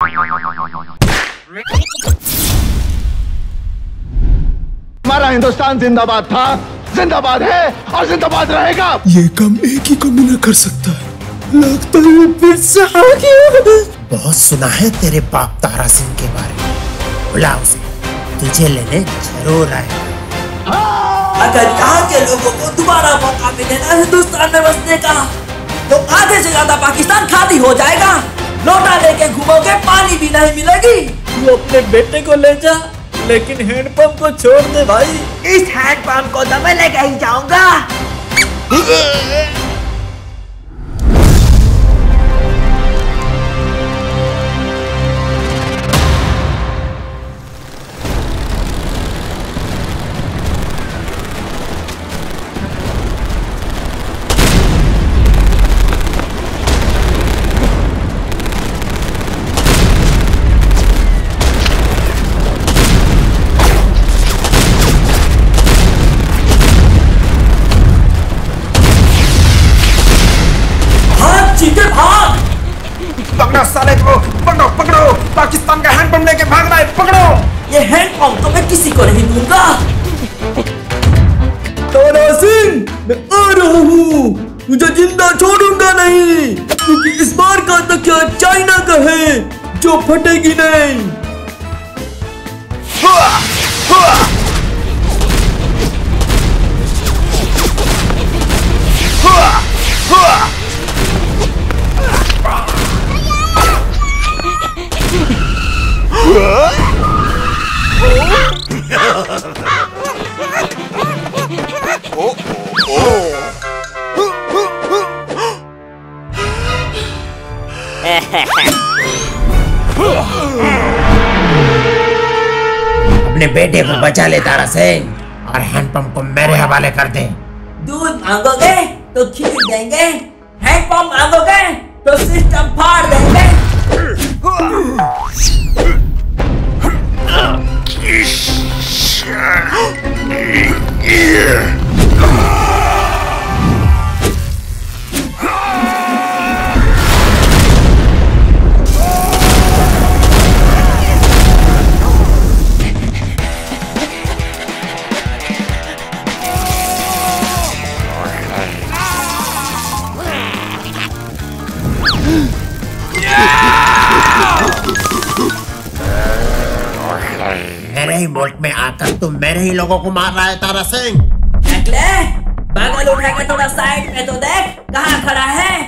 हमारा हिंदुस्तान जिंदाबाद था, जिंदाबाद है और जिंदाबाद रहेगा। ये काम एक ही कमी न कर सकता है, लगता है फिर से आ गया। बहुत सुना है तेरे बाप तारा सिंह के बारे में, बुला उसे, तुझे लेने जरूर आएगा। अगर यहाँ के लोगों को दोबारा मौका मिले ना हिंदुस्तान में बसने का, तो आधे से ज्यादा पाकिस्तान खाली हो जाएगा। लोटा लेके घूमोगे, पानी भी नहीं मिलेगी। तू अपने बेटे को ले जा, लेकिन हैंडपंप को छोड़ दे भाई। इस हैंडपंप को तो मैं लेके ही जाऊंगा। पकड़ो साले को, पकड़ो पकड़ो, पाकिस्तान का हैंडपंप लेके भाग रहा है, पकड़ो। ये हैंडपंप तो मैं किसी को नहीं दूंगा। तारा सिंह, मैं आ रहा हूँ, तुझे जिंदा छोड़ूंगा नहीं, क्योंकि इस बार का तकिया चाइना का है, जो फटेगी नहीं। अपने बेटे को बचा ले तारा सिंह, और हैंडपंप को मेरे हवाले कर दे। दूध मांगोगे तो खीर देंगे, हैंडपंप मांगोगे तो सिस्टम फाड़ देंगे। मेरे ही मुल्क में आकर तुम मेरे ही लोगों को मार रहा है तारा सिंह। बगल उठा के थोड़ा साइड में तो देख, कहाँ खड़ा है।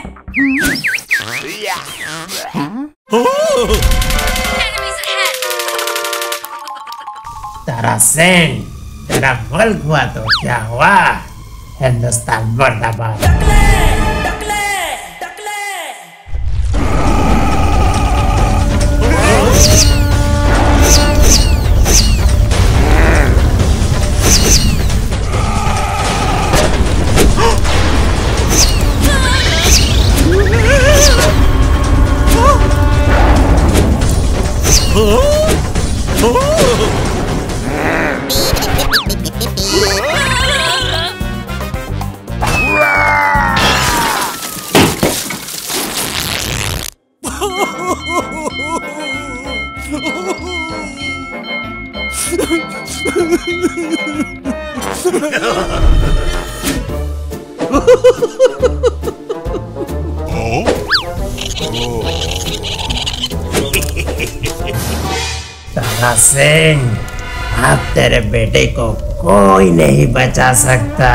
तारा सिंह, तेरा मुल्क हुआ तो क्या हुआ, हिंदुस्तान मुर्दाबाद। तारा सिंह, अब तेरे बेटे को कोई नहीं बचा सकता।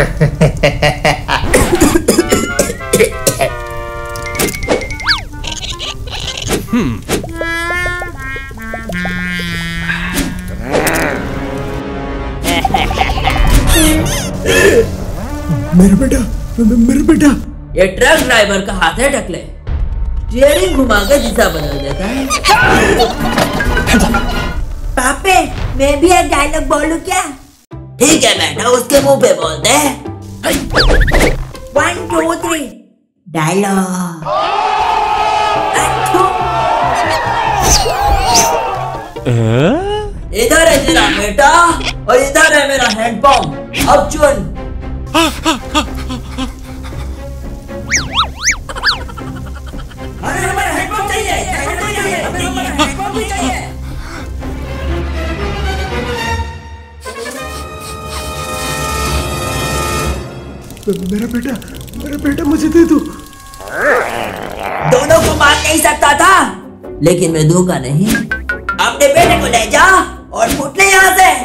मेरा बेटा। ये ट्रक ड्राइवर का हाथ है टकले, स्टीयरिंग घुमा के दिशा बदल देता है। पापे, मैं भी एक डायलॉग बोलूं क्या? ठीक है बेटा, उसके मुंह पे बोल दे। 1 2 3 डायलॉग। इधर है तेरा बेटा और इधर है मेरा हैंडपंप, अब चुन। अरे हमारा हैंडपंप चाहिए। नहीं चाहिए। मेरा बेटा मुझे दे दो। दोनों को मार नहीं सकता था, लेकिन मैं दूंगा नहीं। अपने बेटे को ले जा और फुट ले यहाँ से।